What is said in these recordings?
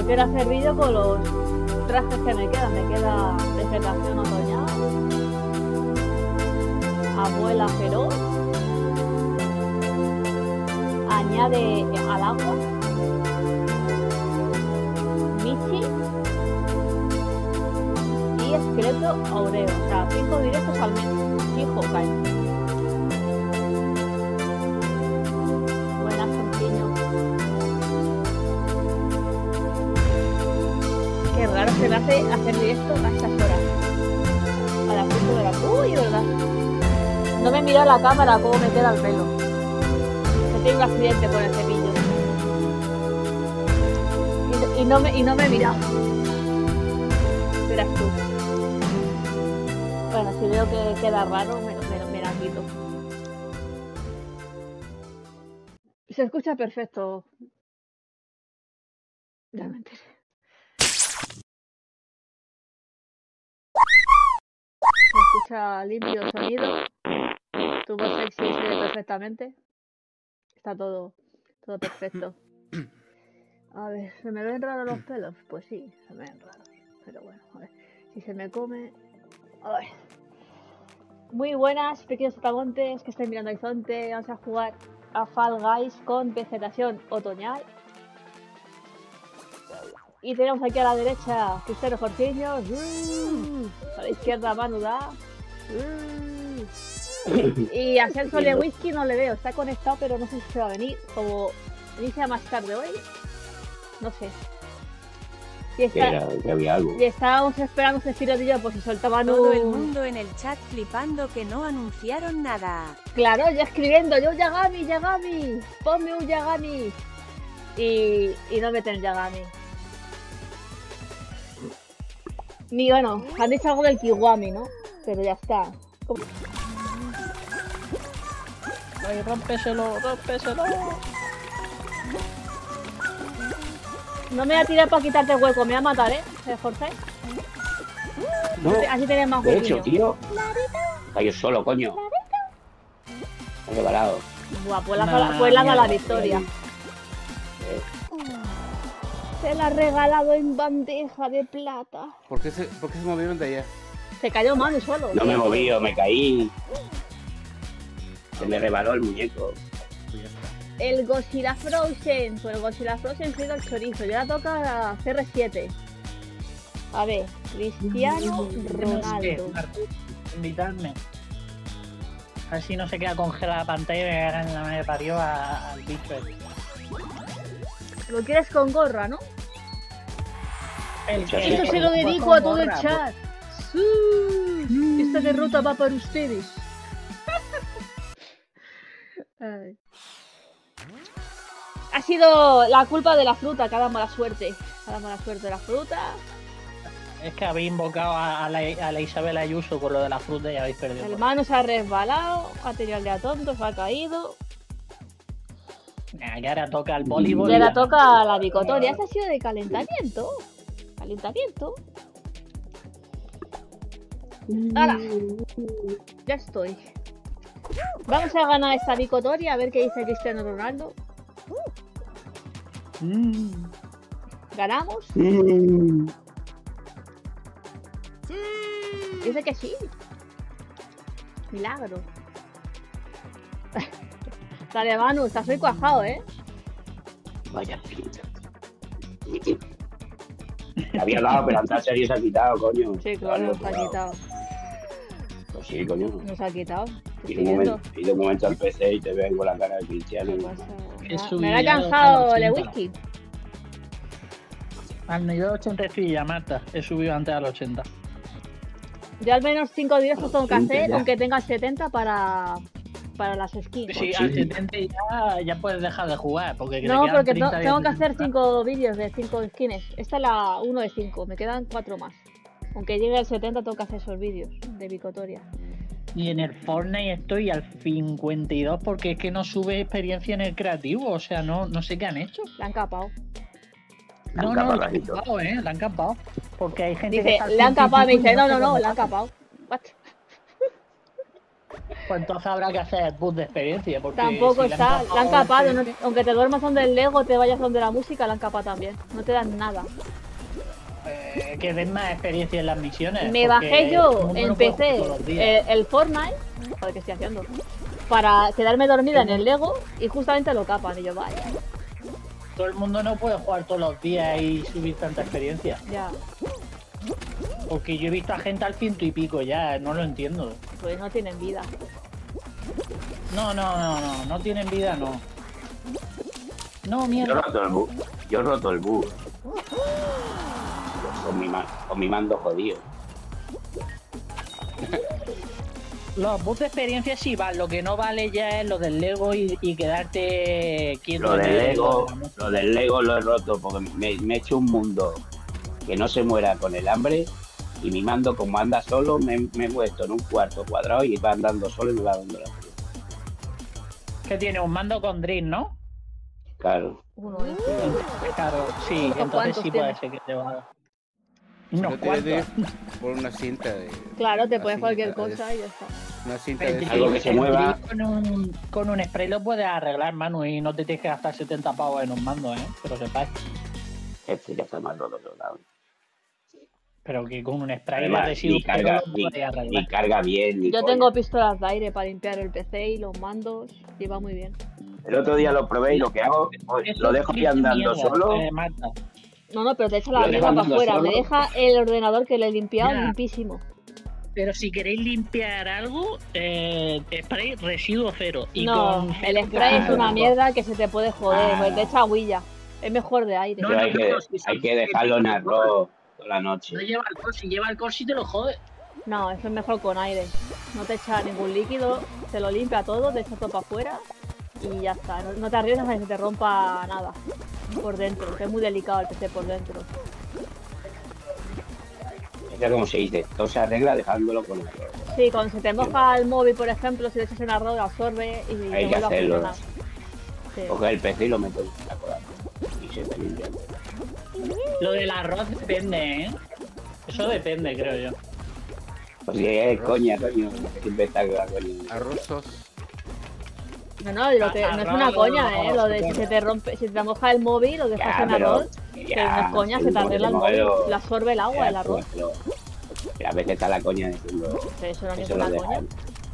Pero quiero hacer vídeo con los trajes que me quedan. Me queda vegetación otoñal, abuela feroz, añade al agua, Michi y esqueleto aureo. O sea, 5 directos al mes. Fijo, caen. Buenas, Tontiño. Qué raro se me hace hacer directo a estas horas. A las 5 de la... Uy, verdad. No me mira la cámara cómo me queda el pelo. Que tengo un accidente con el cepillo. Y no me he mirado. Verás tú. Bueno, si veo que queda raro, me la quito. Se escucha perfecto. Ya me enteré. Se escucha limpio el sonido. Tu voz sexy se ve perfectamente. Está todo perfecto. A ver, ¿se me ven raros los pelos? Pues sí, se me ven raros. Pero bueno, a ver. Si se me come... A ver. Muy buenas, pequeños saltamontes que estáis mirando horizonte. Vamos a jugar a Fall Guys con vegetación otoñal. Y tenemos aquí a la derecha Cristiano Jorginho. A la izquierda Manu Da. Y a Sergio Lewicki no le veo. Está conectado, pero no sé si se va a venir. Como inicia más tarde hoy. No sé. Y, y estábamos esperando ese girodillo por si suelta Manu. Todo el mundo en el chat flipando que no anunciaron nada. Claro, ya escribiendo. Yo Yagami, Yagami. Ponme un Yagami. Y no meten Yagami. Ni bueno, han dicho algo del Kiwami, ¿no? Pero ya está. Ay, rómpeselo, rómpeselo. No me voy a tirar para quitarte el hueco, me va a matar, ¿eh? Jorge. No, así tenés más de huequillo. hecho, tío. Está yo solo, coño. Está regalado. Buah, pues la da la victoria. Se la ha regalado en bandeja de plata. ¿Por qué se movieron de allá? Se cayó Manu solo. No me he movido, me caí. Se me rebaló el muñeco. El Godzilla Frozen. Pues el Godzilla Frozen se ha ido al chorizo. Ya toca CR7. A ver, Cristiano Ronaldo. Invitarme. A ver si no se queda congelada la pantalla y me ganan en la madre parió al bicho. Lo quieres con gorra, ¿no? Esto se lo dedico a todo el chat. Sí. Esta derrota va para ustedes. Ay. Ha sido la culpa de la fruta, cada mala suerte. Cada mala suerte de la fruta. Es que habéis invocado a la Isabel Ayuso con lo de la fruta y habéis perdido. El Manu se ha resbalado, ha tenido el día tonto, se ha caído. Y ahora toca el voleibol. Y ahora toca la bicotoria. Este ha sido de calentamiento. Calentamiento. ¡Hala! Ya estoy. Vamos a ganar esta bicotoria, a ver qué dice Cristiano Ronaldo. ¿Ganamos? Dice que sí. Milagro. Dale, Manu, estás muy cuajado, ¿eh? Vaya pinta. Me había dado, pero antes serio se ha quitado, coño. Sí, claro, nos ha quitado. Pues sí, coño. Nos ha quitado. Y de un momento al PC y te veo con la cara de Cristiano. Me ha cansado Lewicki. Al nivel 80 estoy ya, Marta. He subido antes al 80. Yo al menos 5 directos tengo que hacer, aunque tenga 70 para las skins. Sí, al 70 ya puedes dejar de jugar. Porque no, porque tengo que hacer 5 vídeos de 5 skins. Esta es la 1 de 5, me quedan 4 más. Aunque llegue al 70 tengo que hacer esos vídeos de bicotoria. Y en el Fortnite estoy al 52 porque es que no sube experiencia en el creativo. O sea, no sé qué han hecho. La han capado. No, la han capado, la han capado. Porque hay gente dice, que... le han capado, me dice, no, la han capado. What? Pues entonces habrá que hacer boost de experiencia. Porque Tampoco si le está, la han capado. experiencia, Aunque te duermas donde el Lego, te vayas donde la música, la han capado también. No te dan nada. que den más experiencia en las misiones. Me porque bajé todo yo, el mundo no puede empecé jugar todos los días. el Fortnite. Joder, ¿qué estoy haciendo? Para quedarme dormida en el Lego y justamente lo capan. Y yo, vaya, Todo el mundo no puede jugar todos los días y subir tanta experiencia. ya. Porque yo he visto a gente al 100 y pico ya, no lo entiendo. Pues no tienen vida. No tienen vida, no. No, Yo he mierda. roto el bug. Yo he roto el bug. Con mi mando jodido. Los boosts de experiencia sí van, lo que no vale ya es lo del Lego y quedarte quieto. Lo en del el- Lego, lo del Lego lo he roto porque me he hecho un mundo que no se muera con el hambre y mi mando como anda solo me he puesto en un cuarto cuadrado y va andando solo y me va dando la vida. Que tiene un mando con drift, ¿no? Claro. Uno, Claro, sí, ¿Unos entonces cuantos sí puede tienes? ser que te va. Si Unos no tienes cuantos. drift, por una cinta de. Claro, te así, pones cualquier a- cosa y ya está. Una cinta El de. drift- Algo que se el mueva. drift Con un spray lo puedes arreglar, Manu, y no te tienes que gastar 70 pavos en un mando, ¿eh? Pero sepáis. Este ya está más roto que otro. Pero que con un spray Además, de residuos ni carga, lo podéis arreglar. ni carga bien, ni Yo coña. tengo pistolas de aire para limpiar el PC y los mandos y va muy bien. El otro día lo probé y lo que hago, pues, Eso lo dejo sí ahí es andando mierda, solo. Marta. No, pero te echa Lo la dejo mierda para andando afuera. solo. Me deja el ordenador que le he limpiado Ya. limpísimo. Pero si queréis limpiar algo, spray residuo cero. Y No, con el spray es una con- mierda que se te puede joder, porque te echa agüilla. Es mejor de aire. No, Pero si hay que dejarlo en arroz toda la noche. No lleva alcohol, si lleva alcohol sí te lo jode. No, eso es mejor con aire. No te echa ningún líquido, te lo limpia todo, te echa todo para afuera y ya está. No te arriesgas a que se te rompa nada por dentro, que es muy delicado el PC por dentro. Es como se dice, todo se arregla dejándolo con arroz. Sí, cuando se te moja el móvil, por ejemplo, si le echas en arroz, absorbe y te Hay que vuelve a hacerlo. funcionar. Sí. Coger el PC y lo meto en la cola y se te limpia. Lo del arroz depende, ¿eh? Eso depende, creo yo. Pues si es coña, coño, siempre está con la coña. Arrozos. No, no es una Arroz, coña, ¿eh? Lo de si supongo. se te rompe, si te moja el móvil o dejas Ya, en pero- arroz, que no es coña, se te como arregla el que móvil, lo- lo absorbe el agua, el arroz. Pero a veces está la coña diciendo, Pero eso no es eso lo ninguna coña. dejan.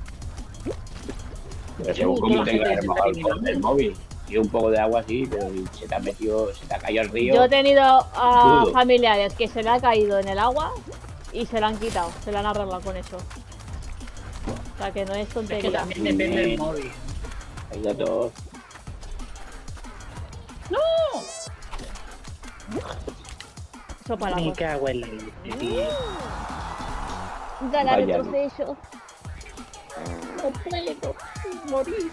Pero según Sí, como la gente tengas se mojado está eliminando. el móvil. Y un poco de agua así, pero se te ha metido, se te ha caído el río. Yo he tenido a Crudo. familiares que se le ha caído en el agua y se la han quitado, se la han arreglado con eso. O sea que no es Es que tontería. también depende del móvil. Hay de todo. Eso para Me la cago en la leche, tío. Ganar Vaya. el proceso. No puedo morir.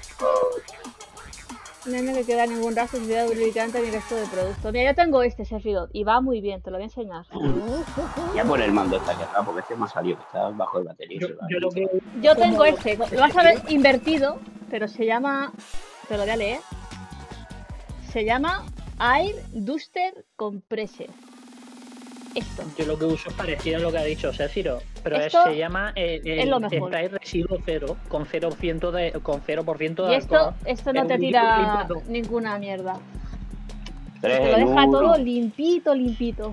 No me queda ningún rastro de lubricante ni resto de producto. Mira, yo tengo este Sephiroth y va muy bien, te lo voy a enseñar. Ya por el mando está cerrado, porque este me ha salido que está bajo de batería. Yo, se va. yo lo que Yo tengo este, lo vas a ver invertido, pero se llama, te lo voy a leer, se llama Air Duster Compressor. Esto. Yo lo que uso es parecido a lo que ha dicho Ceciro, pero Esto se llama es lo mejor. spray residuo cero, con 0% de Y esto alcohol. no Pero te limpio, tira limpio. ninguna mierda. Tres Te lo en deja uno. todo limpito, limpito.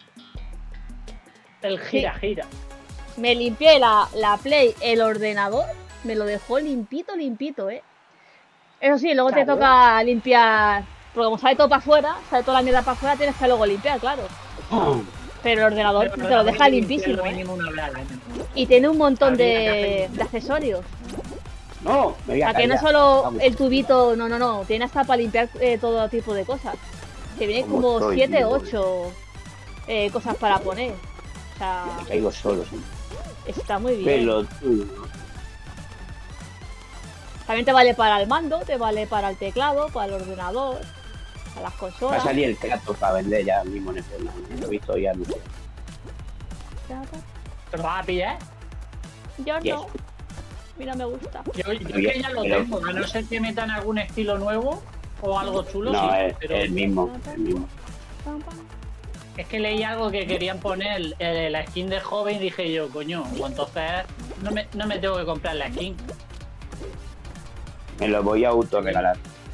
El gira, gira. Me limpié la Play, el ordenador, me lo dejó limpito, limpito, Eso sí, luego te Claro. toca limpiar, porque como sale todo para afuera, sale toda la mierda para afuera, tienes que luego limpiar, claro. Pero el ordenador Pero te lo deja hay que limpísimo, limpiarlo mínimo una vez al año. Y tiene un montón Habría que de hacer- accesorios. No, me voy O a sea, que no callar. solo Vamos. el tubito, no, tiene hasta para limpiar todo tipo de cosas. Que viene Como como estoy, 7 tío. 8 cosas para poner. O sea, Me caigo solo, sí. está muy bien. Pelotudo. También te vale para el mando, te vale para el teclado, para el ordenador, para las Va a consolas. salir el Kratos para vender ya mismo en el Fortnite. Lo he visto ya. ¿Pero vas a pillar? Yo Yes. no. A mí no me gusta. Yo Bien, que ya lo pero- tengo, a no ser que metan algún estilo nuevo o algo chulo, No, sí, es pero el mismo. El mismo. Es que leí algo que querían poner la skin de joven y dije yo, coño, pues entonces no me tengo que comprar la skin. Me lo voy a autorregalar.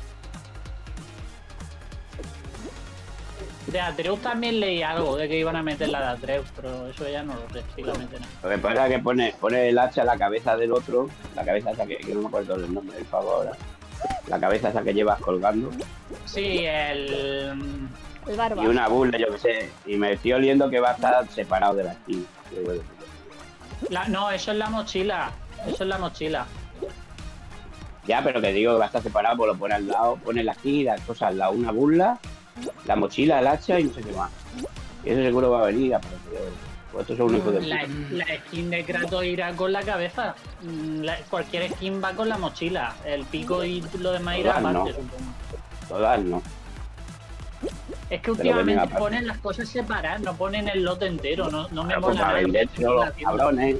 De Atreus también leí algo de que iban a meter la de Atreus, pero eso ya no lo sé si la meten. Lo que pasa es que pone el hacha a la cabeza del otro, la cabeza esa que no me acuerdo el nombre del favor ahora. La cabeza esa que llevas colgando. Sí, El barba. Y una burla, yo que sé. Y me estoy oliendo que va a estar separado de la skin. No, eso es la mochila. Eso es la mochila. Ya, pero que digo que va a estar separado, pues lo pone al lado, pone la skin y las cosas al lado. Una burla, la mochila, el hacha y no sé qué más. Y eso seguro va a venir a aparecer. Pues estos son únicos de La skin de Kratos irá con la cabeza. Cualquier skin va con la mochila. El pico y lo demás irá Todas aparte, no. supongo. Todas no. Es que últimamente ponen las cosas separadas, no ponen el lote entero. No me Pero pues mola para nada. vendérselo, los cabrones.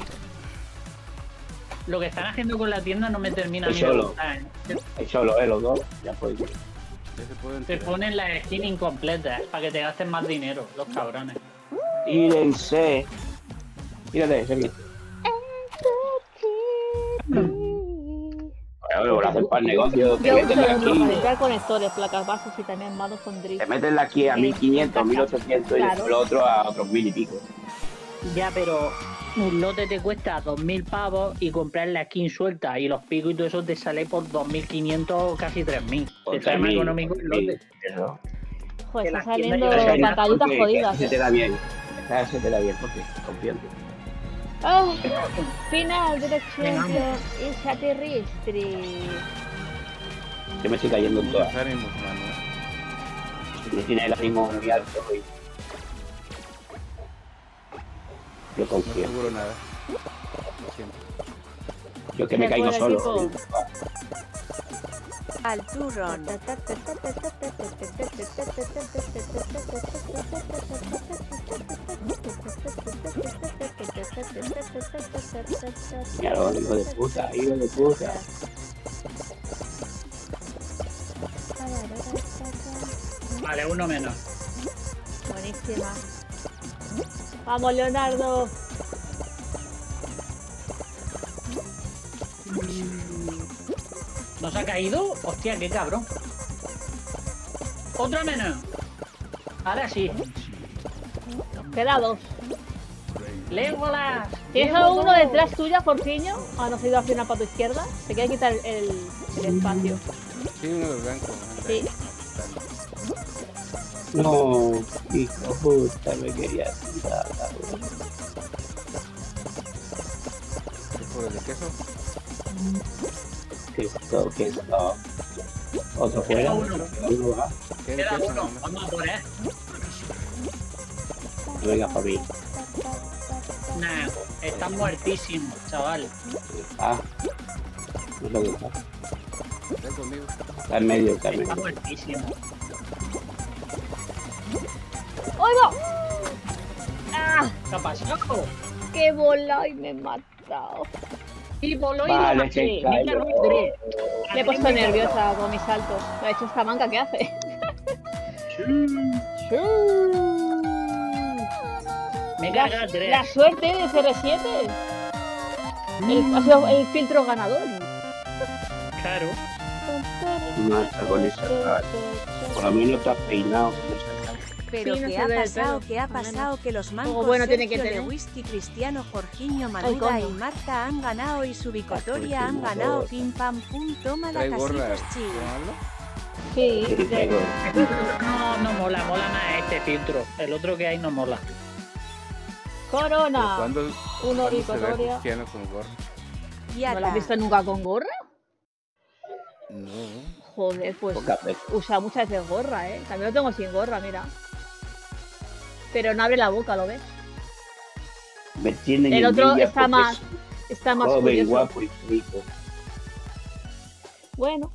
Lo que están haciendo con la tienda no me termina Pues ni de solo. gustar. Hay solo, los dos. Ya pues. Ya se pueden Te tirar. ponen la skin incompleta para que te gasten más dinero, los cabrones. Tírense. Tírate, Sergio. Bueno, lo hacen para el negocio. Te Yo meten uso la los para aquí. limpiar conectores, placas bases y también mandos con drift. Te meten la aquí a 1500, 1800 Claro. y lo otro a otros 1000 y pico. Ya, pero un lote te cuesta 2000 pavos y comprar la skin suelta y los picos y todo eso te sale por 2500, casi 3000. Te sale más económico el lote. Eso. Joder, Que está la tienda saliendo yo creo que pantallitas Porque jodidas. se te da bien. Esa se te da bien porque confío en ti. Ah, final de la Venga, Champions y Satiristri. Yo me estoy cayendo en todas. Muchos ánimos, mano. No tiene el ánimo muy alto hoy. Yo No confío. seguro nada. Lo siento. Yo que me Qué caigo buen solo. equipo. Al turrón. Mira, hijo de puta, hijo de puta. Vale, uno menos. Buenísima. Vamos, Leonardo. ¿Nos ha caído? Hostia, qué cabrón. Otro menos. Ahora sí. Queda dos. Legolas. ¿Tienes a uno detrás tuya, Jorginho? Ah, no se ha ido al final para tu izquierda. Te quiere quitar el espacio. Sí, uno de blanco. Sí. No, hijo puta, me quería tirar. ¿Es por el de queso? Que esto. Otro fuera. Queda uno. Uno va. ¿Qué es de Queda queso? uno. No, Vamos a por él. Venga, para mí. Nah, está muertísimo, chaval. Ah. No sé dónde está. ven conmigo. Está en medio, está en Está medio. muertísimo. ¡Oiga! ¡Ah! ¿Qué ha pasado? ¡Qué bola! Y me he matado. Y voló y Vale, lo maté. se Mira, cayó. Rodri. Me he puesto nerviosa con mi salto. Lo ha hecho esta manca, ¿qué hace? Me carga La 3. suerte de CR7. Ha sido el filtro ganador. Claro. No está con esa cara. Por lo menos está peinado con esa cara. Pero Sí, no ¿qué se ha ve el pasado? pelo, ¿Qué ha al menos. pasado? Que los mancos bueno tiene que Sergio tener. Lewicki, Cristiano, Jorginho, Ay, Manuda y coño. Marta han ganado y su bicotoria han Pues, ganado. no. Pim pam pum, toma la Trae gorra. casitos chill. ¿Tomarlo? Sí, Sí, tengo. No mola más este filtro. El otro que hay no mola. Corona. ¿Cuándo, Uno ¿cuándo se ve bicotoria. Cristiano con gorra? Ya ¿No lo has está. visto nunca con gorra? No. Joder, pues Pocas veces. usa muchas veces gorra, ¿eh? También lo tengo sin gorra, mira. Pero no abre la boca, ¿lo ves? Me tienen El otro envidia está porque más, soy está más joven, curioso. guapo y rico. Bueno,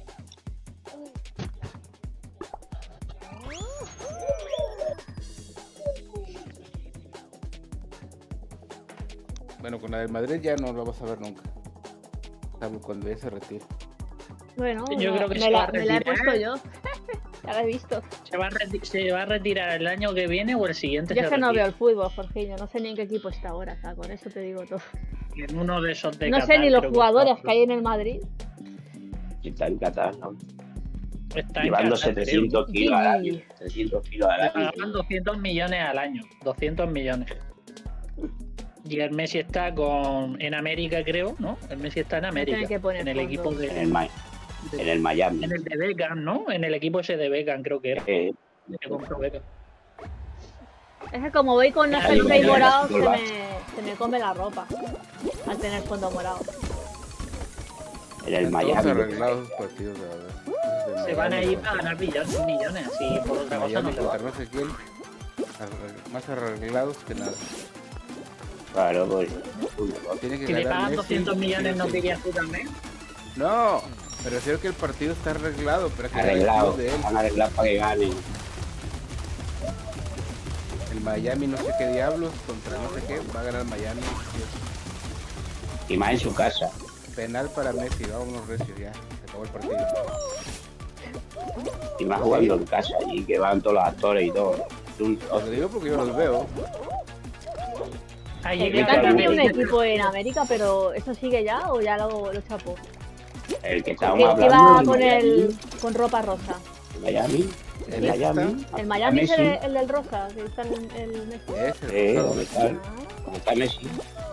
Bueno, con la del Madrid ya no lo vamos a ver nunca. Salvo cuando ya se retire. bueno, Yo creo que me se va a la he retirar. puesto yo. Ya lo he visto. ¿Se va a retirar el año que viene o el siguiente? Yo se es que no retira? veo el fútbol, Jorginho. No sé ni en qué equipo está ahora. O sea, con eso te digo todo. En uno de esos de No sé Qatar, ni los creo jugadores está. que hay en el Madrid. Está en Qatar, ¿no? Está en Llevándose Qatar, 300 kilos al año. Sí. 300 kilos al Le año. pagan 200 millones al año. 200 millones. Y el Messi está en América, creo, ¿no? El Messi está en América. tienen que poner En el fondos. equipo En de. el, en el Miami. En el de Beckham, ¿no? En el equipo ese de Beckham, creo que era. Eh, Que compró Beckham. Es que como voy con Hay el jersey millones, morado, sí, va. se me come la ropa. Al tener fondo morado. en el Todos Miami. arreglados los partidos de verdad. Se van a ir para ganar millones, así por otra cosa no Miami se va. contra no sé quién. Más arreglados que nada. Claro, pues. Tiene que Si le ganar pagan Messi, 200 millones, ¿no sí. dirías tú también? No, me refiero que el partido está arreglado, pero que Arreglados. de él. Están arreglados para que ganen. El Miami no sé qué diablos contra no sé qué, va a ganar Miami. Y más en su casa. Penal para Messi, vámonos recios ya, se acabó el partido. Y más jugando en casa allí, que van todos los actores y todo. Es un- Os lo digo porque yo los veo. Ahí El llega Beckham la tenía un América. equipo en América, pero ¿eso sigue ya o ya lo chapó? El que Que estábamos iba hablando. con el con ropa rosa. Miami. El ¿Dónde Miami. El Miami es Messi. el del rosa, que está en el Messi. Ese, ¿Dónde está? Ah. ¿Dónde está Messi?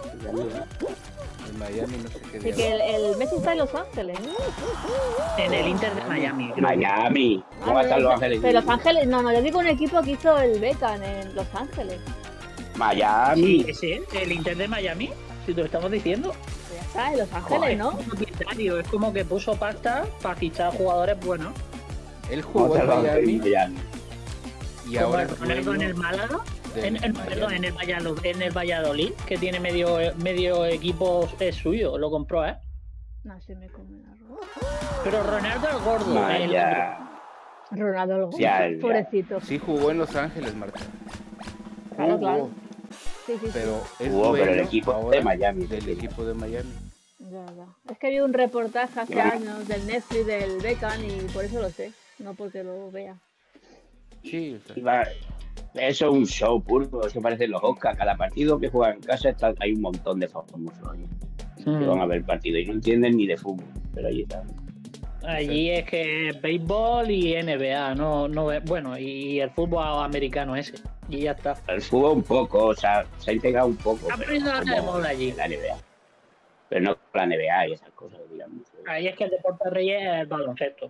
el Miami no sé qué Así diablos. que el Messi está en Los Ángeles. En el Inter de Miami. creo. Miami. ¿Cómo va a estar Los Ángeles? Pero Los Ángeles, no, yo digo un equipo que hizo el Beckham en Los Ángeles. Miami. Sí, ese es el Inter de Miami. Si te lo estamos diciendo. Ya está, en Los Ángeles, ¿no? Es propietario, es como que puso pasta para fichar jugadores buenos. Él ¿Cómo jugó está en Los Ángeles? Miami Miami. y Como ahora el es Ronaldo en el dueño Málaga. del Perdón, Miami. en el Valladolid, que tiene medio equipo es suyo, lo compró, ¿eh? No, se me come la ropa. Pero Ronaldo el gordo, el otro. Vaya. Ronaldo, Ya. pobrecito. Sí jugó en Los Ángeles, Marta. Claro, Jugó, claro. Sí, sí, sí. pero es Jugó, pero el dueño equipo ahora de Miami. del equipo de Miami. Ya. Es que vi un reportaje hace Ya. años del Netflix del Beckham y por eso lo sé, no porque lo vea. Sí, o sea, Va- Eso es un show puro, eso parece los Oscars. Cada partido que juega en casa hay un montón de famosos ahí que van a ver el partido y no entienden ni de fútbol, pero ahí están. Allí es que es béisbol y NBA, bueno, y el fútbol americano ese. Y ya está. El fútbol un poco, o sea, se ha integrado un poco. Ha pero aprendido a como hacer moda allí. en la NBA. Pero no con la NBA y esas cosas, digamos. Ahí es que el deporte rey es el baloncesto.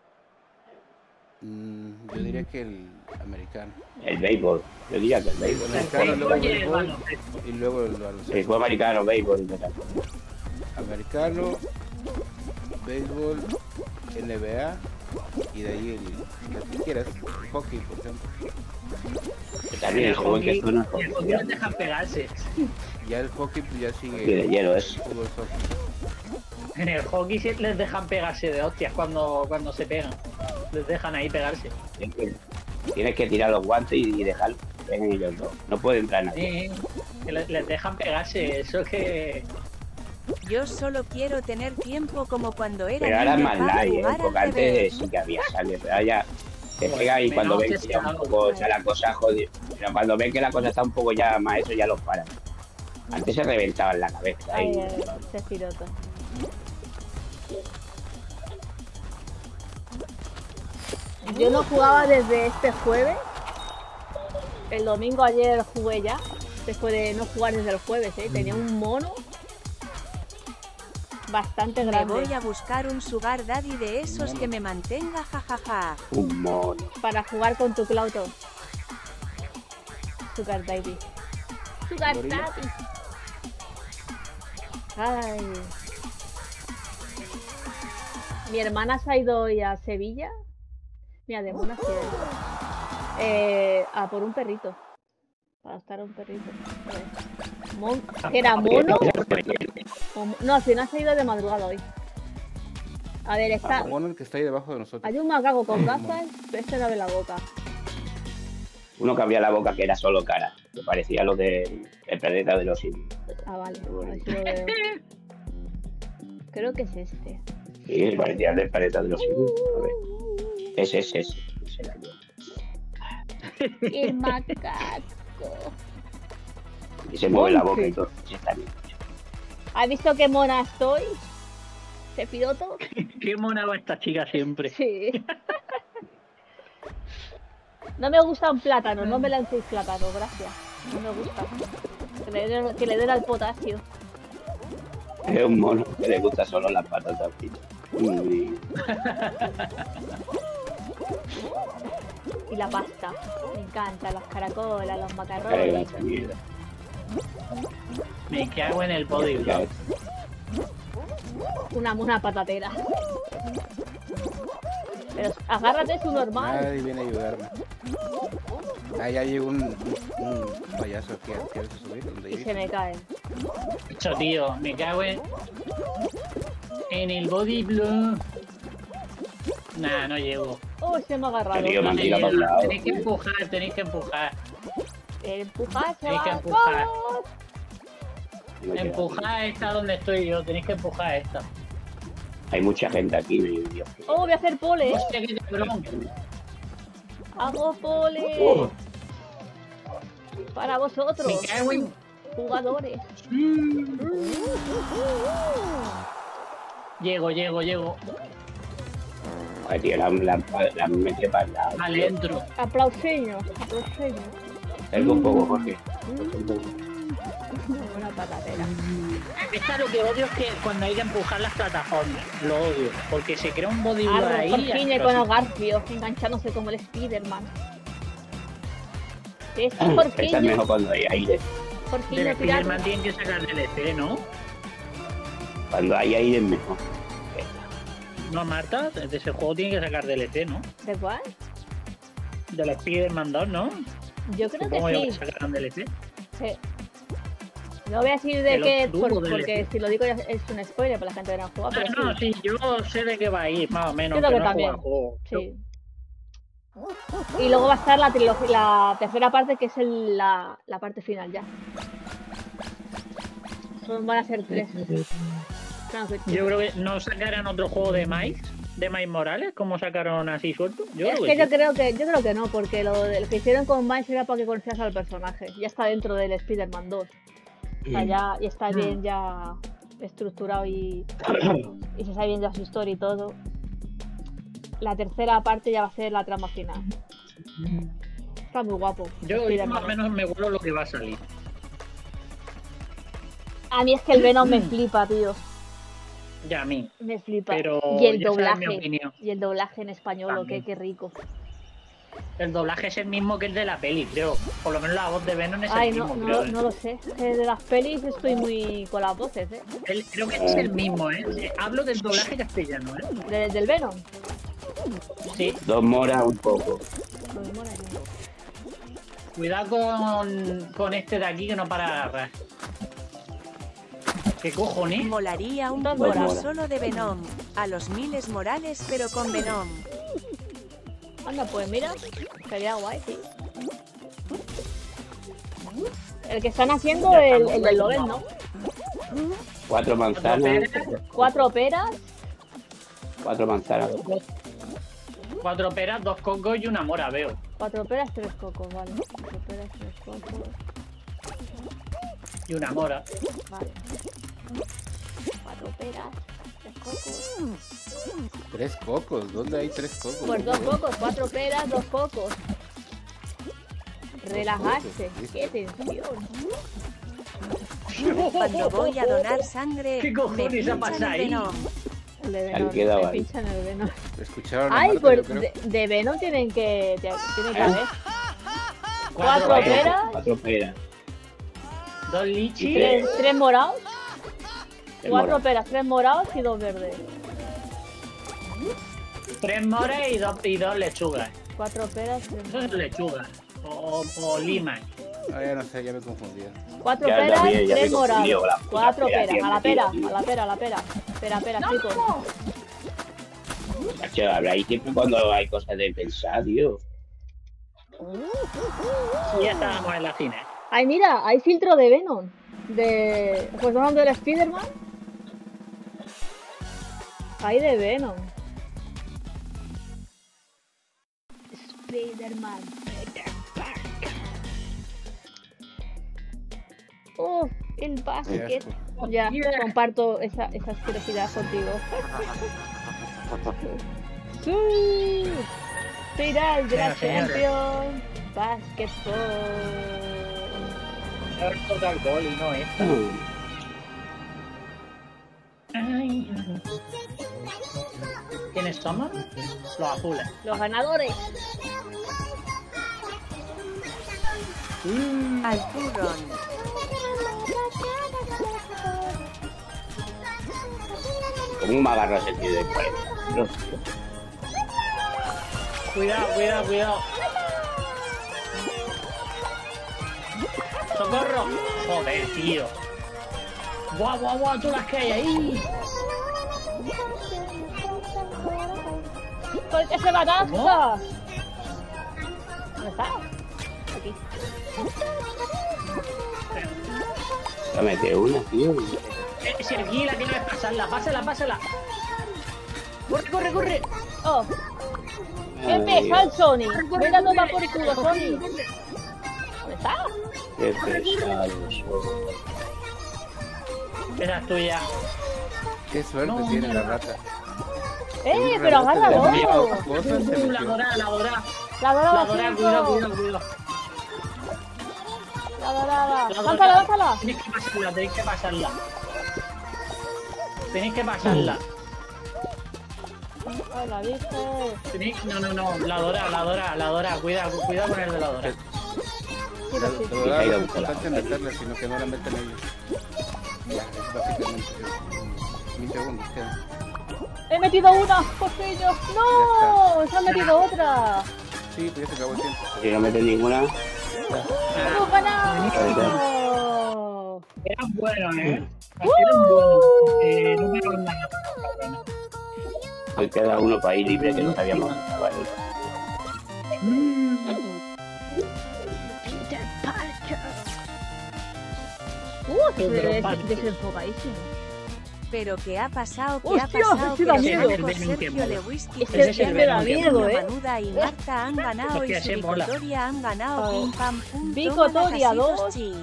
yo diría que el americano. El béisbol, yo diría que el béisbol. El Americano, luego béisbol y el béisbol, baloncesto. y luego el baloncesto. El fútbol americano, béisbol y tal. Americano, béisbol, NBA y de ahí lo que quieras, el hockey, por ejemplo. Que también, según que suena Y el hockey les dejan pegarse. Ya el hockey pues ya y de sigue hielo es. fútbol, soccer. En el hockey sí les dejan pegarse de hostias cuando se pegan. Les dejan ahí pegarse. Tienes que tirar los guantes y dejar que peguen ellos dos. No puede entrar nadie. Que les dejan pegarse. Eso que... Yo solo quiero tener tiempo como cuando era Pero ahora es niño más para light, jugar porque al antes revés. sí que había sangre, pero ahora ya te Pues, pega y cuando menos ven que ya un obsesionado. poco está la cosa jodida. Pero cuando ven que la cosa está un poco ya más eso, ya los paran. Antes se reventaban la cabeza. Ay, y- ese piloto. Yo no jugaba desde este jueves. El domingo ayer jugué ya. Después de no jugar desde el jueves, ¿eh? Tenía un mono bastante Me grande voy a buscar un sugar daddy de esos que me mantenga jajaja. Un mono. para jugar con tu Clauto. Sugar Daddy. Sugar ¿Gorila? Daddy. Ay. Mi hermana se ha ido hoy a Sevilla. Mira, de Mona a por un perrito. Para estar a un perrito. ¿Era mono? No, al final se ha ido de madrugada hoy. A ver, está. Bueno, el que está ahí debajo de nosotros. Hay un macaco con gafas, pero este no abre la boca. Uno que abría la boca que era solo cara, que parecía lo del el planeta de los simios. Ah, vale. A ver si lo veo. Creo que es este. Sí, parecía el del planeta de los simios. A ver. Ese era yo. El macaco. Y se mueve la boca Monkey. y todo. Sí, está bien. ¿Has visto qué mona estoy? ¿Se piloto? Qué mona va esta chica siempre. Sí. No me gustan plátanos, no me lancéis plátanos, gracias. No me gusta. Que le den al potasio. Es un mono que le gusta solo las patatas fritas. Y la pasta. Me encantan las caracolas, los Carga macarrones. esa mierda. Me cago en el body. Ya, Una mona patatera. Pero agárrate su normal. Nadie viene a ayudarme. Ah, ya llegó un payaso que quiere subir. ¿Dónde Y llegué? se me cae. Esto, tío, me cago en el body blue. Nah, no llego. Oh, se me ha agarrado. Tío, No me han se tirado para un llega. lado. Tenéis que empujar, tenéis que empujar. Empujar, se Tenéis que va. empujar. ¡Vamos! no llega. Empujar esta donde estoy yo, tenéis que empujar esta. Hay mucha gente aquí, Dios. Oh, voy a hacer pole. Hostia, qué cabrón. Hago pole. Oh, Para vosotros, Me cago en... jugadores. Llego. ay, tío, la metí para el lado. Al dentro. Aplauseños. Acerca un poco, Jorge. Una patatera. Esta lo que odio es que cuando hay que empujar las plataformas, lo odio, porque se crea un body blue Arro, ahí. Jorginho pero con sí. los garfios, enganchándose como el Spiderman. Es Esta es Jorginho, mejor cuando hay aire. Del Jorginho tirando. Spiderman tienen que sacar del EC, ¿no? Cuando hay aire es mejor. No, Marta, de ese juego tiene que sacar del EC, ¿no? ¿De cuál? Del Spiderman 2, ¿no? Yo creo Supongo yo que que sí. sacaron del EC. Sí. No voy a decir de El qué, obtuvo del porque EC. si lo digo ya es un spoiler para la gente que no ha jugado, pero No, sí, yo sé de qué va a ir, más o menos. Yo creo que no he también. jugado al juego. sí. Y luego va a estar la trilogía, la tercera parte, que es la parte final ya. Van a ser 3. Claro que sí. Yo creo que no sacarán otro juego de Miles Morales, como sacaron así suelto. Yo Es creo que sí. yo creo que no, porque lo que hicieron con Miles era para que conocieras al personaje. Ya está dentro del Spider-Man 2. O sea, ya está bien ya estructurado y se sabe bien ya su historia y todo. La tercera parte ya va a ser la trama final. Está muy guapo. Yo Spider-Man. más o menos me vuelo lo que va a salir. A mí es que el Venom me flipa, tío. Ya a mí. Me flipa. Pero Y el ya sabes doblaje. mi opinión. Y el doblaje en español, También. qué rico. El doblaje es el mismo que el de la peli, creo. Por lo menos la voz de Venom es Ay, el no, mismo, no, creo. no lo sé. De las pelis estoy muy con las voces, ¿eh? Creo que es el mismo, ¿eh? Hablo del doblaje castellano, ¿eh? Del Venom. Sí. Dos moras un poco. Lo mismo era aquí. Cuidado con este de aquí que no para de agarrar. ¿Qué cojones? Molaría un Dos juego moras. solo de Venom. A los Miles Morales, pero con Venom. Anda, pues mira, sería guay, sí. El que están haciendo el del Loven, ¿no? 4 manzanas. 4 peras, 4 manzanas. 4 peras, 2 cocos y una mora, veo. 4 peras, 3 cocos, vale. 4 peras, 3 cocos, Y una mora. vale. 4 peras, 3 cocos. 3 cocos. ¿Dónde hay 3 cocos? Pues 2 cocos, 4 peras, 2 cocos. Relajarse, qué tensión. Cuando voy a donar sangre, ¿Qué me cojones ha pues pinchan pasado el ahí? Venom. El de Han Venom, quedado se ahí. pinchan el Venom. Escucharon a Ay, Marta, pues yo creo. de Venom tiene que haber. 4 peras, peras, 4 peras. 2 lichis. 3 morados. 3 4 moras. peras, 3 morados y 2 verdes. 3 moras y dos lechugas. 4 peras, 3 Eso es lechuga. O lima. Ah, ya no sé, ya me confundí. 4 Ya peras, también, ya me 3 confundí morados. con la puta 4 pera, peras, tío, a la tío, pera, tío. a la pera, a la pera. Pera, chicos. Macho, habláis siempre cuando hay cosas de pensar, tío. Y ya estábamos en la cine. Ay, mira, hay filtro de Venom. Pues hablando del Spider-Man. Hay de Venom. Spider-Man. El básquet. Ya, comparto esa curiosidad contigo. ¡Sí! Final de la Champions. Básquetbol. Toca el gol y no esto. ¿Quiénes somos? Los azules. Los ganadores. Al turrón. ¿Cómo me agarras el tío de 40? No. Cuidado. ¡Socorro! Joder, tío. Guau, tú las que hay ahí. ¿Por qué se bataza? ¿Dónde está? Aquí. Ya metí una, tío. Sergi, la tienes que pasarla. Pásala. Corre. ¡Oh! ¡Qué pesa el Sony! ¡Venga, toma por culo, Sony! ¿Dónde está? Qué pesado. Esa es tuya. Qué suerte tiene la rata. Pero agárralo. La dorada. La dorada, Cuidado. La dorada. Lánzala. Tenéis que pasarla. Ay, la viste. No. La dorada. Cuidado con el de la dorada. Sí, La sí. dorada no es importante meterla, sino que no la meten ellos. Ya, es básicamente 10 segundos quedan. He metido una, Josillo. ¡No! Se ha metido otra. Sí, pues ya se acabó el tiempo. Si no metes ninguna, ¡Hemos ganado! Eran buenos, Eran buenos. No me hagan nada. hoy queda uno para ir libre que no sabíamos que estaba ahí. Peter Parker. Se ve desenfocadísimo. Pero ¿qué ha pasado? ¡Hostia! Que ese da miedo. Sergio Lewinski, Ese es el me da miedo, Manuda y Marta han ganado y Hostia, su ese mola. Victoria han ganado. Pim pam pum. Victoria toma, 2. sí.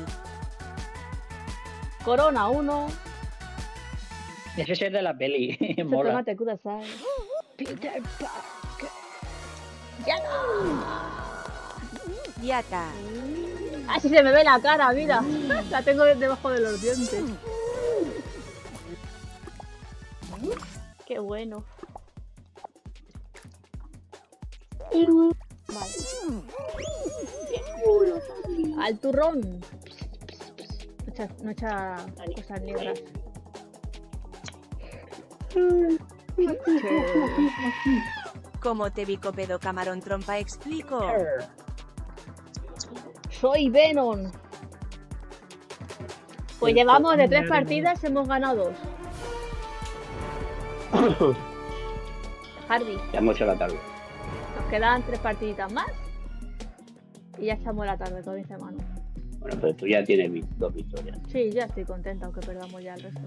Corona 1. Ese es el de la peli. Mola. Tomate kudasai. Peter Parker. ¡Ya no! Ya está. ¡Así se me ve la cara, mira! La tengo debajo de los dientes. ¡Qué bueno! Vale. ¡Al turrón! No echa cosas negras. Como te bicopedo camarón trompa explico. Soy Venom. Pues llevamos de 3 partidas, hemos ganado 2. Hardy, Ya hemos hecho la tarde. nos quedan 3 partiditas más. Y ya estamos la tarde, con mi semana. Bueno, pero tú ya tienes 2 victorias. Sí, ya estoy contenta, aunque perdamos ya el resto.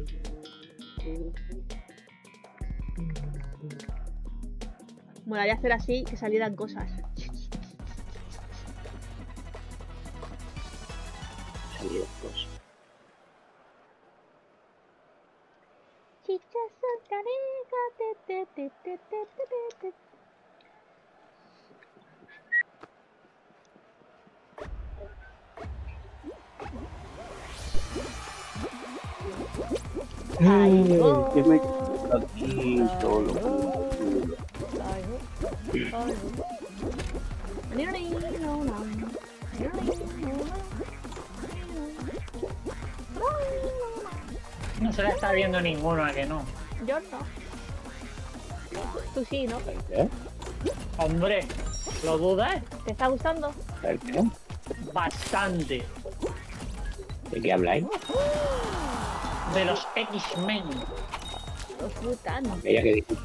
Molaría hacer así, que salieran cosas. Salí las cosas. Chichas son canicas, te. Ahí voy. ¿Qué me quedo aquí solo? No se la está viendo ninguno, ¿a que no? Yo no. Tú sí, ¿no? ¿Qué? Hombre, ¿lo dudas? ¿Te está gustando? ¿Qué? Bastante. ¿De qué habláis? De los X-Men. Los mutanos. Aquella que dijiste.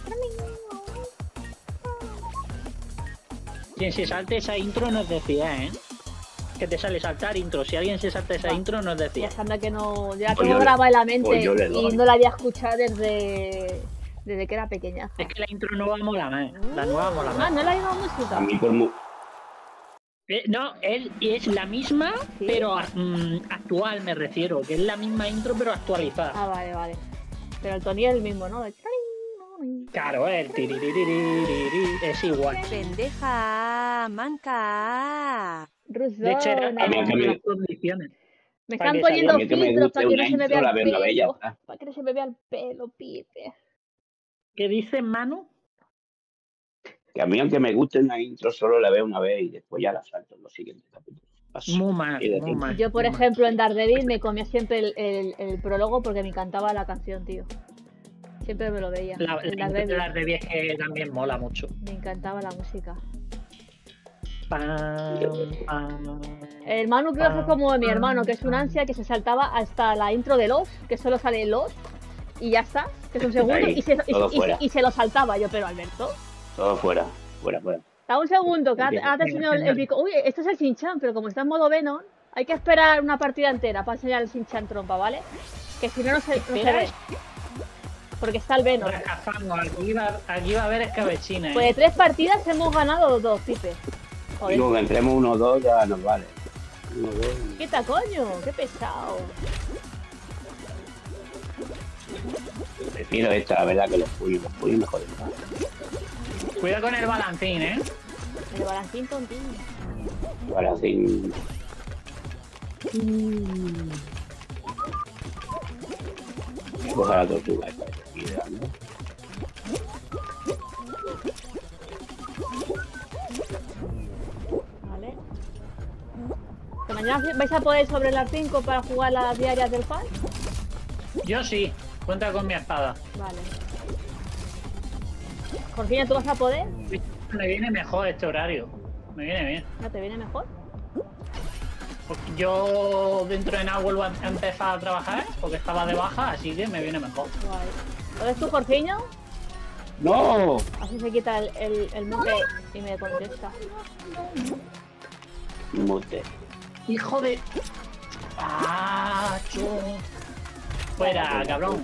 Quien se salte esa intro nos decía, ¿eh? Que te sale saltar intro. Si alguien se salta esa intro nos decía. Ya anda que no. Ya Pues tengo yo grabada en la mente pues yo le y doy. no la había escuchado desde Desde que era pequeña. Es que la intro nueva mola más. La nueva mola Ah, más. no la misma A música. mí por mu- No, es la misma, ¿Sí? pero actual me refiero. Que es la misma intro, pero actualizada. Ah, vale. Pero el Tony es el mismo, ¿no? Claro, el tiririririri, es igual. Pendeja, manca. De hecho, era Rusona. A mí que me- las condiciones. Me para están que poniendo a mí que me filtros guste para que no una se me vea intro, la el veo una bella. pelo. Para que no se me vea el pelo, Pipe. ¿Qué dice Manu? Que a mí, aunque me guste una intro, solo la veo una vez y después ya la salto en los siguientes capítulos. Paso. Muy mal, Y de muy aquí. mal. Yo, por muy mal. ejemplo, en Daredevil me comía siempre el prólogo porque me encantaba la canción, tío. Siempre me lo veía. La En intro de Daredevil. las de 10 que también mola mucho. Me encantaba la música. Pam, pam. El Manu creo que es como mi hermano, que es un ansia que se saltaba hasta la intro de Los, que solo sale Los, y ya está, que es un segundo, Ahí, todo fuera. y se lo saltaba yo, pero Alberto. Todo fuera. Da un segundo, que Entiendo. ha terminado el pico. Uy, esto es el Shin-Chan, pero como está en modo Venom, hay que esperar una partida entera para enseñar el Shin-Chan trompa, ¿vale? Que si no, no se ve. Porque está el Venom. Rajazango, aquí va a haber escabechina. Pues de 3 partidas hemos ganado 2, Pipe. Joder. Digo que entremos 1 o 2 ya nos vale. 1 o 2. Quita, coño, qué pesado. Prefiero esta, la verdad, que los puños mejor. Cuidado con el balancín, ¿eh? El balancín tontín. Ahora sin. Coger la tortuga esta. ¿No? Vale. ¿Que mañana vais a poder sobre las 5 para jugar las diarias del fan? Yo sí, cuenta con mi espada. Vale. Jorginho, ¿tú vas a poder? Me viene mejor este horario. Me viene bien. ¿No te viene mejor? Porque yo dentro de nada vuelvo a empezar a trabajar porque estaba de baja, así que me viene mejor. Guay. ¿Lo ves tú, Jorginho? ¡No! Así se quita el mute y me contesta. Mute. Hijo de... ¡Ah, fuera, cabrón!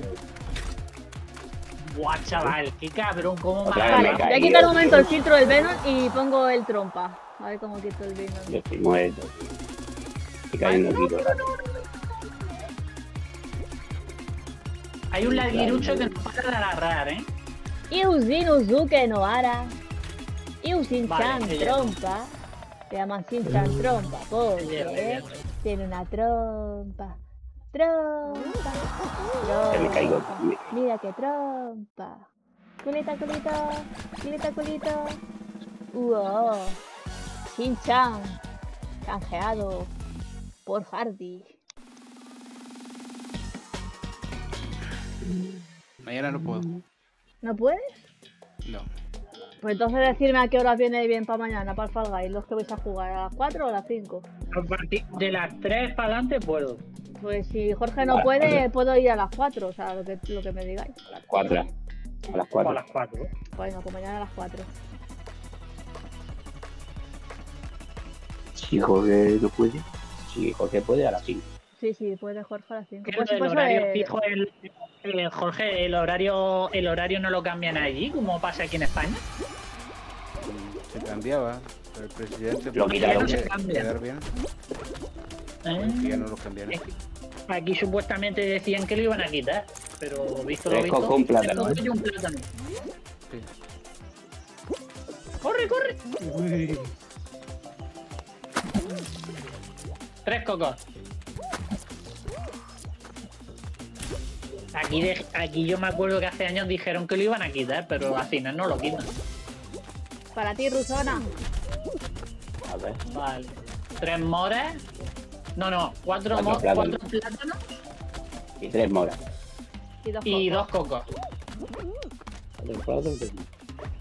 Buah, chaval, qué cabrón, cómo me Otra ha vez me Vale, caí. voy a quitar un momento el filtro del Venom y pongo el trompa. A ver cómo quito el Venom. Yo estoy muerto. Estoy cayendo aquí todo el rato. Hay un larguirucho que no para de agarrar, ¿eh? Iuzin Uzuke no Ara. Iuzin Chan Vale, ella. trompa. Se llaman Shin-Chan trompa Ella, porque ella. tiene una trompa. Trompa. Que me caigo. Trompa. Mira qué trompa. Culita, culito. Culita, culito. Wow. Shin-Chan. Canjeado por Hardy. Mañana no puedo. ¿No puedes? No. Pues entonces decirme a qué horas viene bien para mañana, para el Fall Guys, los que vais a jugar, ¿a las 4 o a las 5? A partir de las 3 para adelante puedo. Pues si Jorge no Vale, puede, vale. puedo ir a las 4, o sea, lo que me digáis. A las 4. A las O a 4. las 4. Bueno, pues mañana a las 4. Si Jorge no puede. Si Jorge puede, a las 5. Sí, puede Jorge a las 5. ¿Qué Pues, el pues, horario fijo? Jorge, ¿el horario no lo cambian allí, como pasa aquí en España? Se cambiaba. Pero el presidente Lo quitaron. quería Se cambia. quedar bien. ¿Eh? Que ya no lo cambiaron. Aquí supuestamente decían que lo iban a quitar, pero visto lo Tres visto... con plátano, me comí un plátano. Sí. ¡Corre, corre! 3 cocos. Aquí yo me acuerdo que hace años dijeron que lo iban a quitar, pero al final no lo quitan. para ti, Rusona. A ver. Vale. 3 moras. No, 4 Cuatro plátanos. plátanos Y 3 moras. Y 2 y 2 cocos. 4 plátanos, 3 moras.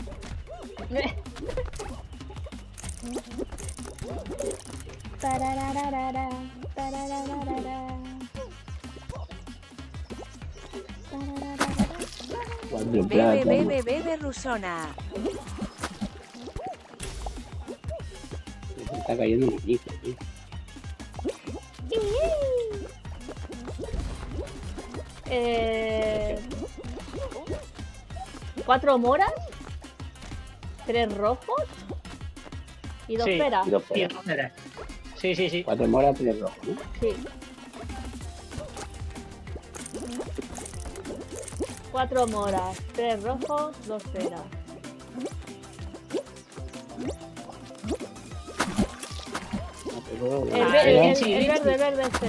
Tarararara, tarararara. 4 Bebe, plátanos. bebe, Rusona. Me está cayendo un grifo, tío. 4 moras, 3 rojos y 2 Sí. peras. Y dos Sí, peras. mira. Sí. 4 moras, 3 rojos, ¿no? Sí. 4 moras, 3 rojos, 2 peras. Pero, El, Ah, el verde este.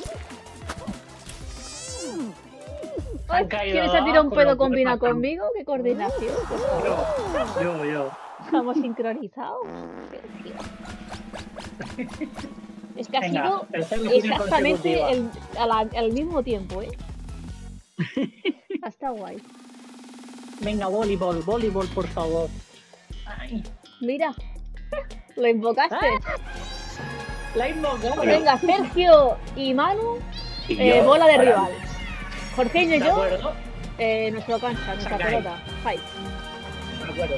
Ay, Han caído ¿quieres tirar un con pedo los combina cuerpos. conmigo? ¿Qué coordinación? Por favor. Yo. Estamos sincronizados. Es que ha Venga, sido tercer victoria exactamente consecutiva. al mismo tiempo, ¿eh? Ha estado guay. Venga, voleibol, por favor. Ay, Mira, lo invocaste. la invocó. Venga, Sergio y Manu, y yo, bola de para- rival. Jorgeño y De yo, acuerdo, nuestra cancha, nuestra Sakai. pelota. Fight. de acuerdo.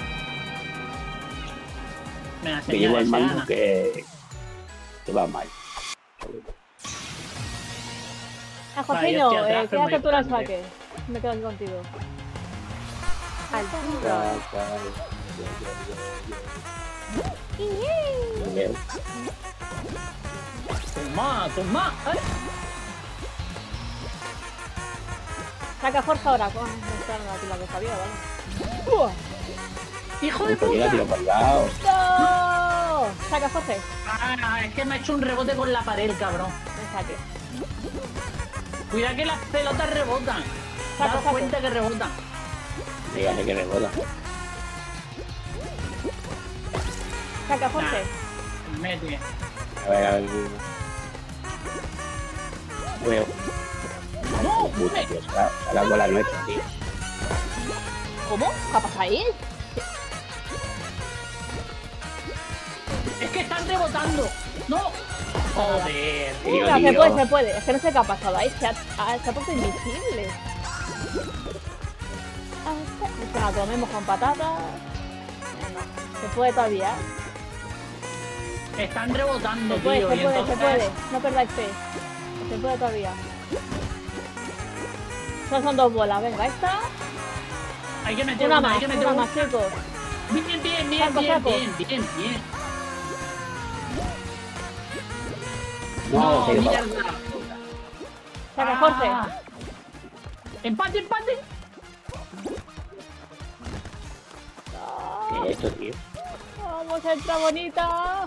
Venga, Que llevo el señora, mando que va mal. Ah, Vale, yo Jorgeño, estoy atrás, pero quédate muy tú al grande. saque. Me quedo aquí contigo. Al fútbol. Toma. Saca Jorge ahora con aquí la que sabía, ¿vale? ¡Hijo de Porque la tiro puta! para el lado. ¡No! Saca Jorge. Ah, es que me ha hecho un rebote con la pared, cabrón. Me saque. Cuida que las pelotas rebotan. Saca, Daos saca. cuenta que rebotan. Dígale que rebota. Saca Jorge. Mete. A ver. Veo. ¡No! Puta, tío. Se la bola nuestra, tío. ¿Cómo? ¿Qué pasa ahí? Es que están rebotando. ¡No! Joder, tío. Tío, Venga, tío. se puede. Es que no sé qué ha pasado ahí. Se ha puesto invisible. Se la comemos con patatas. Venga, se puede todavía. Están rebotando, Se puede, tío. se y puede, entonces... se puede. No perdáis fe. Se puede todavía. Solo son 2 bolas. Venga, esta. Hay que meter Una una, hay más, que meter una una. más, chicos. Bien. Saco. No, se mierda. Saca Jorge. Ah. Empate. ¿Qué es esto, tío? Vamos a entrar bonita.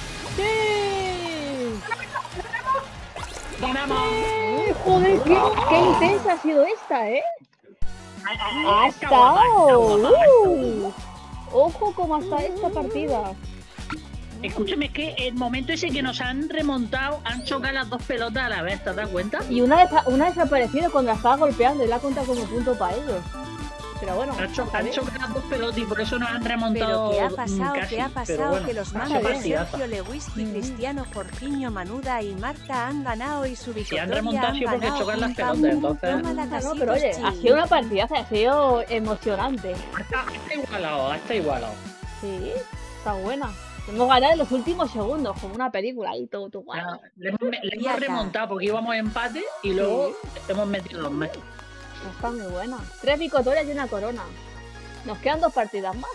¡Sí! Ganamos. Joder, qué intensa ha sido esta, ¿eh? Ha Está guapa, estado. Ojo cómo está esta partida. Escúchame, es que el momento ese que nos han remontado, han chocado las 2 pelotas a la vez, ¿te das cuenta? Y una ha desaparecido cuando la estaba golpeando y la ha contado como punto para ellos. Pero bueno, Han chocado las 2 pelotas y por eso nos han remontado. Pero ¿qué ha pasado? casi, ¿Qué ha pero pasado? bueno, Que los pasa manos de partidazo. Sergio Lewis y Cristiano Jorginho Manuda y Marta han ganado y su Si victoria han remontado sí porque ganado chocan las un pelotas, pam. entonces. Toma la no, pero oye, casitos, ha chill. sido una partidaza, ha sido emocionante. Está igualado. Sí, está buena. Hemos ganado en los últimos segundos, como una película ahí, todo guay. Ya, le Ya hemos está. remontado porque íbamos a empate y luego hemos metido los meses. Está muy buena. 3 victorias y una corona. Nos quedan 2 partidas más.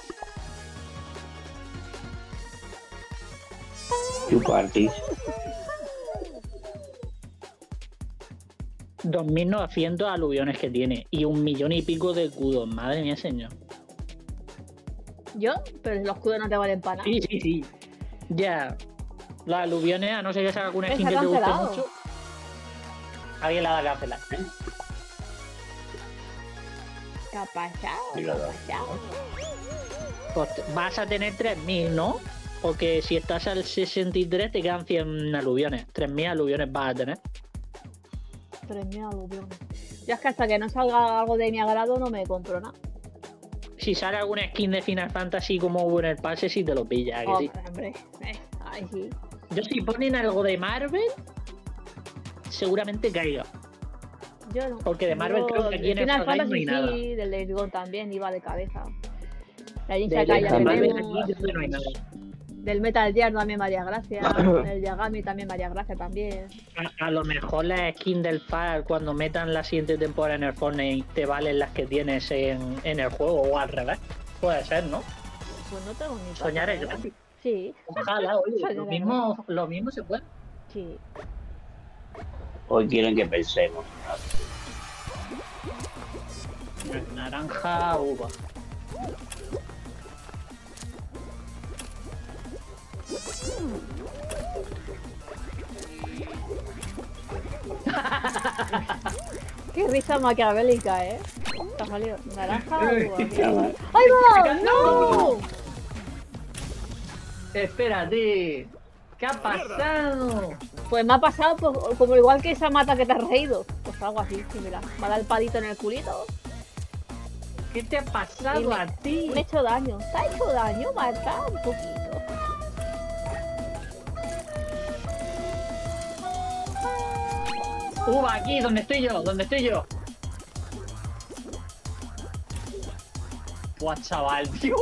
Two parties. 2.900 aluviones que tiene y 1 millón y pico de escudos. Madre mía, señor. Yo, pero los escudos no te valen para nada. Sí. Ya. Las aluviones, a no ser que salga alguna Se skin ha que te guste cancelado. mucho. Alguien la da a cancelar. ¿Qué ha pasado? Y ¿Qué lo ha dos. pasado? Pues vas a tener 3.000, ¿no? Porque si estás al 63 te quedan 100 aluviones. 3.000 aluviones vas a tener. 3.000 aluviones. Yo es que hasta que no salga algo de mi agrado no me compro nada. Si sale alguna skin de Final Fantasy como hubo en el pase, sí te lo pillas, ¿a que sí? Hombre. Ay, sí. Yo si ponen algo de Marvel, seguramente caiga. Yo no. Porque de Marvel creo que aquí en el Final Fall Guys no Fantasy hay nada. sí, del Days Gone también iba de cabeza. La Jinx De acá ya Marvel tenemos. aquí creo que no hay nada. Del Metal Gear también me haría gracia. Del Yagami también me haría gracia también. A lo mejor la skin del Far cuando metan la siguiente temporada en el Fortnite te valen las que tienes en el juego o al revés. Puede ser, ¿no? Pues no tengo ni Soñar es idea. gratis. Sí, Ojalá, oye, Soñar lo es mismo se puede. sí. Hoy quieren que pensemos. Naranja, uva. Qué risa maquiavélica, ¿eh? Te ha salido naranja o uva. Nada. ¡Ahí va! ¡No! Espérate. ¿Qué ha pasado? Pues me ha pasado pues, como igual que esa mata que te has reído. Pues algo así, sí, mira. Me ha dado el palito en el culito. ¿Qué te ha Y pasado a ti? me he hecho daño. ¿Te ha hecho daño, Marta? Un poquito. Uva, aquí, donde estoy yo. Buah, chaval, tío.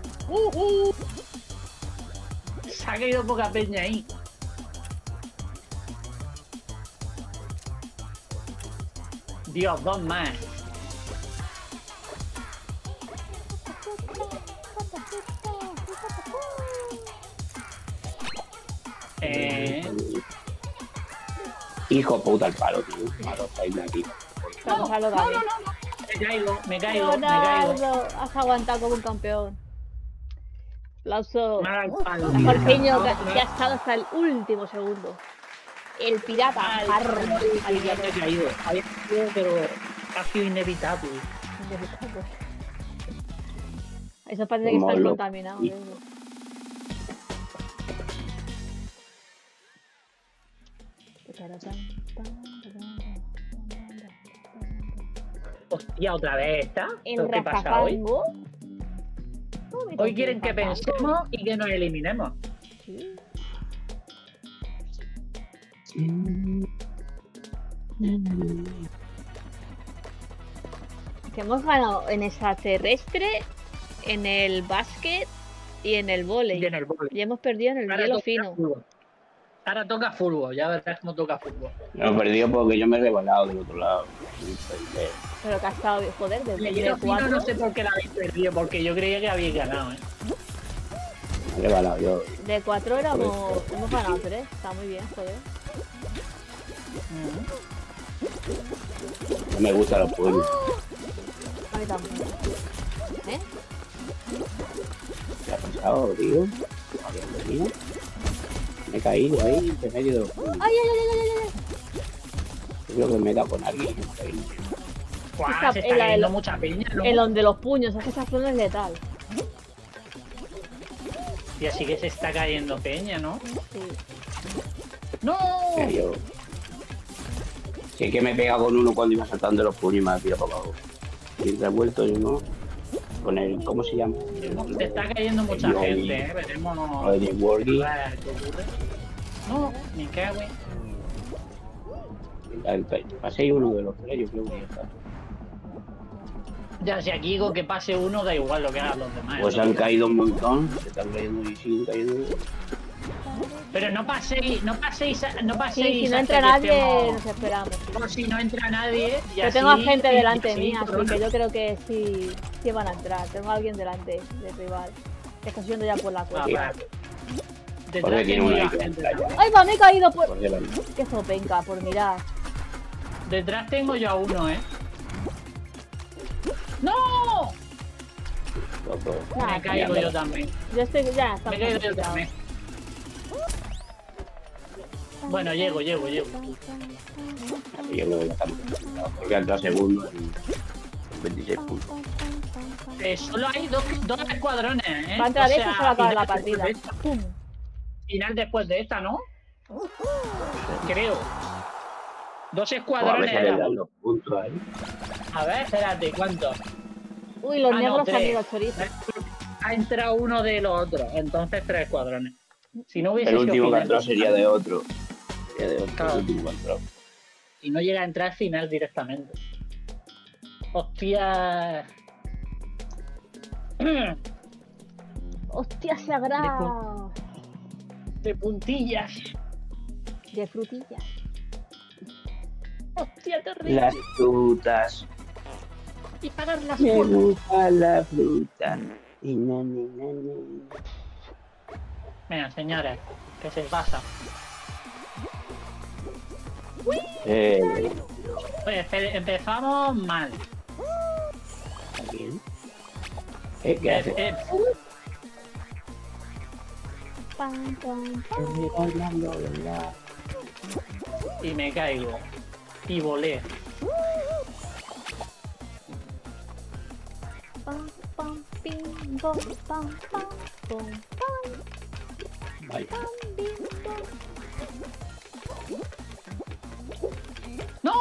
Se ha caído poca peña ahí. Dios, dos más. Hijo puta el palo, tío. Malo, estáis de aquí. Vamos a lo grande. Me caigo. Leonardo, has aguantado como un campeón. Aplauso. Me ha dado el palo, A tío. Jorginho, que ha estado hasta el último segundo. El pirata. Arr, Había caído, pero ha sido inevitable. Eso parece que está Molo. contaminado. Y- Hostia, otra vez esta. El ¿Qué pasa hoy? rafafango. Hoy quieren que pensemos y que nos eliminemos. Sí. Que hemos ganado en extraterrestre, en el básquet y en el vóley. Y en el vóley. Y hemos perdido en el Ahora hielo toca fino. fútbol. Ahora toca fútbol, ya verás cómo toca fútbol. No, perdido porque yo me he rebalado del otro lado. Pero que ha estado, joder, El de hielo fino 4. no sé por qué la habéis perdido, porque yo creía que habéis ganado, ¿eh? Me he rebalado yo. De 4 éramos. Hemos ganado 3. Está muy bien, joder. No me gustan los pueblos. A mí tampoco. ¿Eh? ¿Qué ha pasado, tío? Dios mío. Me he caído ahí, entre medio de los pueblos. ¡Ay, ay, ay, ay, ay, ay! Yo creo que me he dado con alguien. Guau, Esta- se está el- cayendo mucha peña, ¿no? El donde los puños, es que esa zona es letal. Y así que se está cayendo peña, ¿no? Sí. ¡No! Yo... Si es que me he pegado con uno cuando iba saltando los puños y me ha tirado para abajo. Y he vuelto y uno con el... ¿Cómo se llama? Se está cayendo mucha El gente, Yogi. ¿eh? Veremos. O el Wordy. A ver qué ocurre. No, me cago en... Pasé uno de los tres, yo creo que ya está. Ya, si aquí digo que pase uno, da igual lo que hagan los demás. Pues ¿no? han caído un montón, se están cayendo y siguen cayendo. Pero no paséis, no paséis, no Sí, paséis. si no hasta entra que nadie, estemos- nos esperamos. Sí. Por si no entra nadie. Y Yo así- tengo a gente y delante así, mía, así pero- que yo creo que sí van a entrar. Tengo a alguien delante de rival. Que está subiendo ya por la Ah, cuesta. vale. Porque Detrás tiene tengo una yo que gente. entra ya. ¡Ay, va! Me he caído por. Por delante. Qué zopenca, por mirar. Detrás tengo yo a uno, ¿eh? ¡No! Loco. Nah, Me caigo yo también. Yo estoy. Ya, Me estamos caigo yo complicados. también. Bueno, llego. Yo creo que estamos porque ha entrado segundo en 26 puntos. Solo hay dos escuadrones, ¿eh? Va a entrar O esa y sea, se va a acabar la final después partida. de esta. ¡Pum! Final después de esta, ¿no? Creo. Dos O a escuadrones. veces le eran. dan los puntos ahí. A ver, espérate, ¿cuántos? Uy, los Ah, no, negros se han tres. ido chorizo. Ha entrado uno de los otros, entonces tres escuadrones. Si no hubiese El sido último que final, entró sería de otro. Sería de otro, Claro. el último que entró. y no llega a entrar final directamente. Hostia. ¡Hostia, sagrada! De puntillas. De frutillas. Hostia, terrible. Las frutas. Y pagar las Me frutas. gusta la fruta. Y na, ni, na, ni. Venga, señores, que se pasa. Eh, Oye, empezamos mal. ¿Está bien? ¿Qué hace? Pam, pam, pam. Y me caigo. Y volé. Pam, pam, pim, bom, pam, pam, bom, pam, Vaya. pam, bim, bom. ¡No!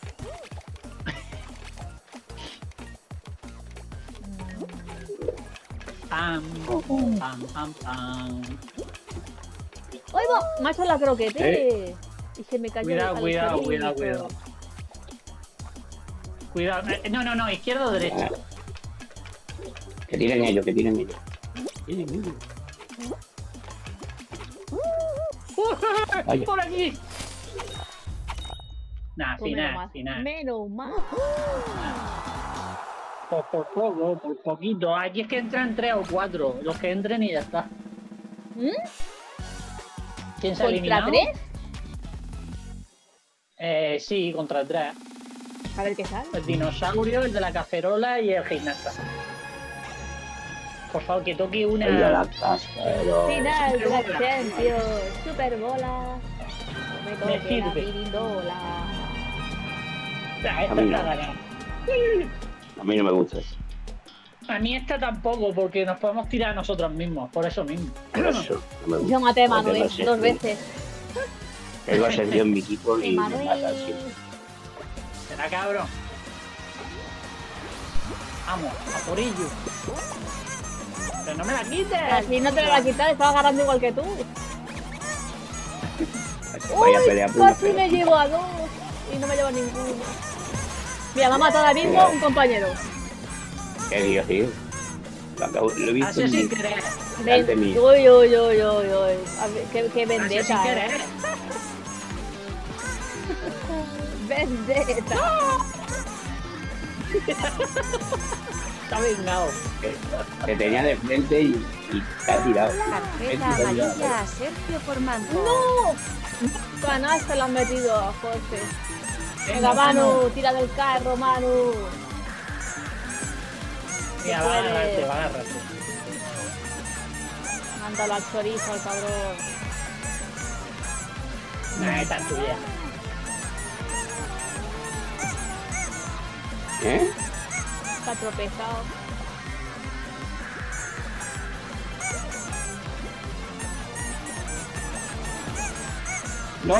Pam, pam, pam, pam. ¡Ay, va! Me ha hecho la croquete. Y se me cayó Cuidado, el cuidado, chorizo. cuidado, cuidado. Cuidado. No, izquierda o derecha. Que tiren ellos, que tiren ellos. Tiren ellos. Vaya. ¡Por aquí! Nah, Pues sin nada, sin nada. Menos mal. Por poco, por poquito. Aquí es que entran 3 o 4. Los que entren y ya está. ¿Mm? ¿Quién se ha ¿Contra eliminado? 3? Sí, contra 3. A ver qué sale. El dinosaurio, el de la cacerola y el gimnasta. Por favor, que toque Oiga, una... la casero. Final de la Superbola. Champions. Superbola. Me toque la sirve. pirindola. Ah, esta A mí está no. ganada. A mí no me gusta eso. A mí esta tampoco, porque nos podemos tirar a nosotros mismos, por eso mismo. Por eso no me gusta. Yo maté a Porque Manuel no sé, 2 veces. Tengo a Sergio en mi equipo y me mata Manuel. siempre. Será cabrón. Vamos, a por ello. Pero no me la quites. Así no te lo va a quitar, estaba agarrando igual que tú. Vaya Uy, pelea por una casi me pelota. llevo a 2 y no me llevo a ninguno. Mira, me ha matado ahora mismo un compañero. ¿Qué digo, tío? Lo he visto Así en sin mi- querer. delante mío. Uy, uy, uy, uy, uy. A ver, qué Así sin vendetta, querer. Vendetta. Está vengado. Que tenía de frente y te ha tirado. Tarjeta amarilla a Sergio por manco. ¡No! Canasta lo han metido a Jorge. Venga, Manu, tira del carro, Manu. Mira, Se va a puede. agarrarte, va a agarrarte. Mándalo al chorizo, al cabrón. Nah, esta es tuya. ¿Eh? Está tropezado. ¡No!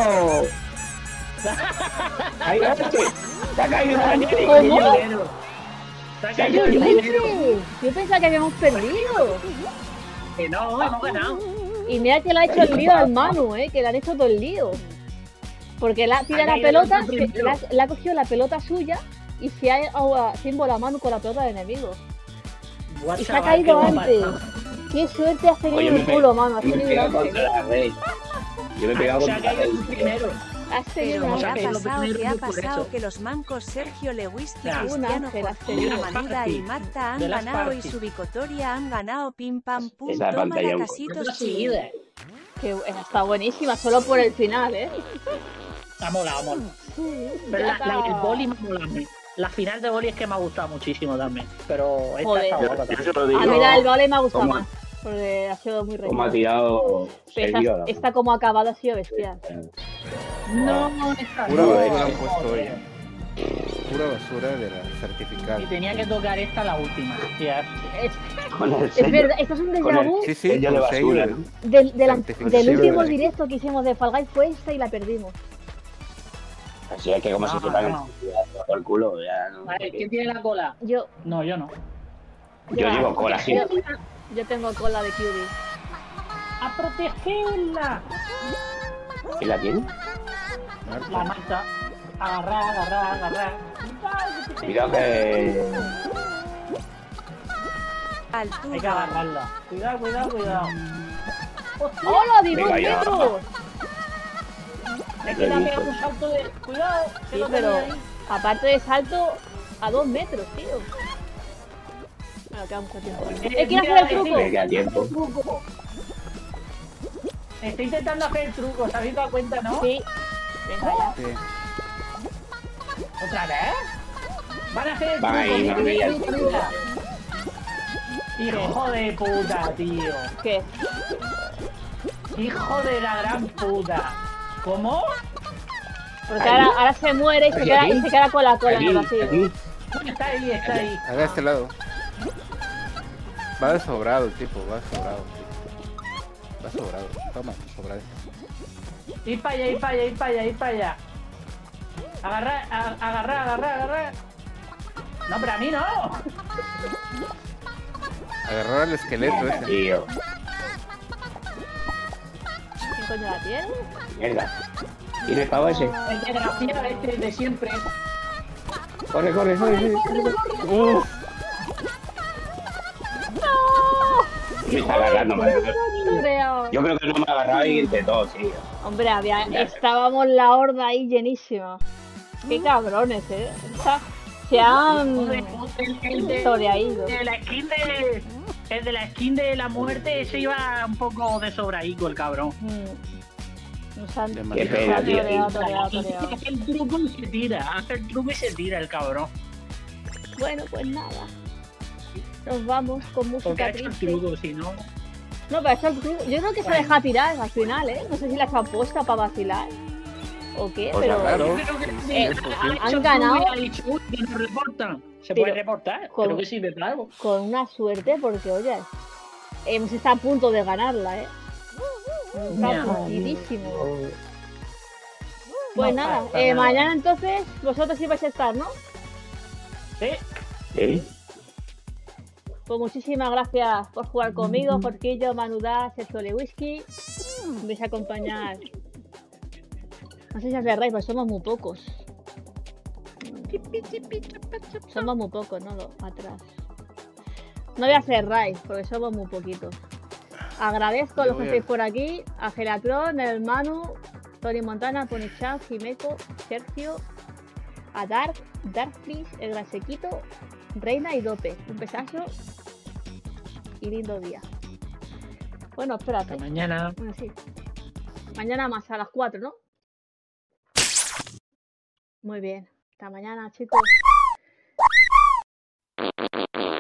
¡Ahí va este! ¡Se ha caído la nieve! ¿Cómo? Se ha Se ha caído caído el el dinero. Yo pensaba que habíamos perdido. Que no, hemos ganado. Y mira que le ha hecho el lío al Manu, que le han hecho todo el lío. Porque la tira Ha la caído pelota, el primero. le ha cogido la pelota suya y se ha embolado la mano con la pelota del enemigo. Buah, Y se ha chaval, caído qué guapa antes. está. Qué suerte has tenido Oye, en el culo, Manu. Has Yo me he tenido pegado antes. contra la red. Yo me he pegado Se ha contra la caído red. el primero. Has tenido Pero Vamos ¿qué a ha ver, lo pasado? primero ¿Qué ha es por pasado? eso. Que los mancos Sergio Lewinsky, Ya. Un Cristiano, ángel has Jorge, tenido. Manida y Marta han De las ganado y parties. su victoria han ganado pim pam pum. Esa Toma pantalla la un casitos Esta chile. seguida. Que está buenísima, solo por el final, Ha molado, ha molado. Pero Ya el está. boli me ha molado a mí. La final de boli es que me ha gustado muchísimo también. Pero esta Joder. está Yo, guapa yo también. se lo digo. A mí la del vole me ha gustado ¿Cómo? más. Porque ha sido muy Como ha reñida. tirado Pero Sergio. esta, esta como ha acabado ha sido bestial. No, esta Pura no. basura han puesto hoy. Pura basura de la certificada. Y tenía que tocar esta la última. Tía. Con el Es sello. verdad, esto es un Con déjà el- vu Sí, sí, Sello de con sello basura, de- ¿no? Certificación del último de- directo que hicimos de Fall Guys fue esta y la perdimos. Así es que como No, si fueran no. por el culo. Ya, no, Vale, ¿quién tiene la cola? Yo, No, yo no. yo llevo cola yo, siempre. yo tengo cola de QB. ¡A protegerla! ¿Y la tiene? La mata. Agarrar, agarrar, agarrar. Cuidado que... Al Hay que turno. agarrarla. Cuidado, cuidado, cuidado. ¡Hola, di 2 Venga, ya. metros! Es que le ha pegado un salto de. Cuidado, que Sí, lo pero tenía ahí. aparte de salto, a 2 metros, tío. Bueno, queda mucho tiempo. ¡Quiero hacer el truco! Venga, tiempo. Truco. Estoy intentando hacer el truco, ¿os habéis dado cuenta, no? Sí. Venga, ya. Sí. ¿Otra vez? Van a hacer el Van ahí, truco. van ahí al mira. Hijo de puta, tío. ¿Qué? Hijo de la gran puta. ¿Cómo? Porque ahora se muere y se queda con la cola en el vacío. Aquí. Está ahí, está ahí. Haga este lado. Va de sobrado el tipo, va de sobrado. Va sobrado. Toma, sobrado. Ir para allá, ir para allá, ir para allá, ir para allá. Agarrar. No, pero a mí no. Agarrar al esqueleto ese. Tío. ¿Quién coño la tiene? Mierda. ¿Tiene pavo ese? El desgraciado este de siempre. Corre. ¡No! Me está agarrando, madre. Creo. Yo creo que no me ha agarrado y entre todos, tío. Hombre, estábamos la horda ahí llenísima. Qué cabrones, se han toreado. El de la skin de la muerte, ese iba un poco de sobraico, el cabrón. Nos han Qué pena, tío. toreado. Hace el truco y se tira, el cabrón. Bueno, pues nada. Nos vamos con Porque música ha hecho el triste. truco, si no. No, pero ha hecho el truco. Yo creo que se deja tirar al final, ¿eh? No sé si la ha puesta para vacilar o qué, O sea, pero claro. han ganado. Ha dicho, uy, que nos reportan. Se Pero puede reportar, con- creo que sirve para algo. Con una suerte, porque oye, hemos estado a punto de ganarla, ¿eh? Está Ya. puntidísimo. Pues No, nada, para nada. mañana entonces vosotros sí vais a estar, ¿no? Sí, ¿Sí? Pues muchísimas gracias por jugar conmigo, Jorquillo, Manudá, Sergio Whisky. Me vais a acompañar. No sé si os acordáis, pues somos muy pocos. Somos muy pocos, ¿no? Atrás. No voy a hacer raid, porque somos muy poquitos. Agradezco a los que estáis por aquí, a Gelatron, el Manu, Tony Montana, Ponychat, Jimeco, Sergio, a Darkfish, el Grasequito, Reina y Dope. Un besazo y lindo día. Bueno, espérate. hasta mañana. Bueno, sí. Mañana más a las 4, ¿no? Muy bien. Hasta mañana, chicos.